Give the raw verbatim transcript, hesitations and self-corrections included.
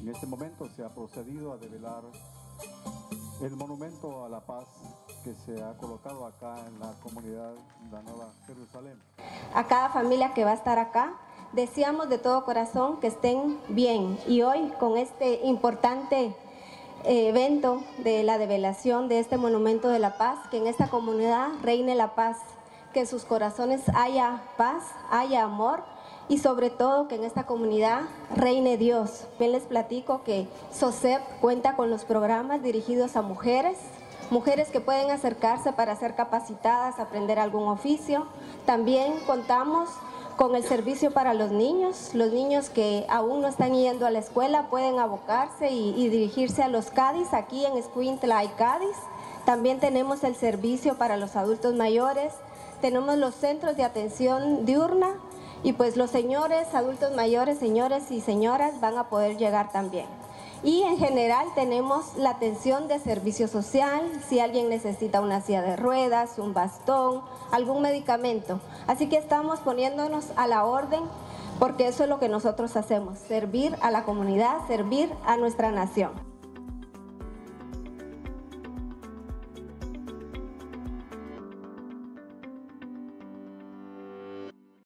En este momento se ha procedido a develar el monumento a la paz que se ha colocado acá en la comunidad de la Nueva Jerusalén. A cada familia que va a estar acá, deseamos de todo corazón que estén bien, y hoy con este importante eh, evento de la develación de este monumento de la paz, que en esta comunidad reine la paz, que en sus corazones haya paz, haya amor, y sobre todo que en esta comunidad reine Dios. Bien les platico que SOSEP cuenta con los programas dirigidos a mujeres, mujeres que pueden acercarse para ser capacitadas, aprender algún oficio. También contamos con el servicio para los niños, los niños que aún no están yendo a la escuela pueden abocarse y, y dirigirse a los CADIS. Aquí en Escuintla hay CADIS. También tenemos el servicio para los adultos mayores, tenemos los centros de atención diurna, y pues los señores, adultos mayores, señores y señoras van a poder llegar también. Y en general tenemos la atención de servicio social, si alguien necesita una silla de ruedas, un bastón, algún medicamento. Así que estamos poniéndonos a la orden, porque eso es lo que nosotros hacemos, servir a la comunidad, servir a nuestra nación.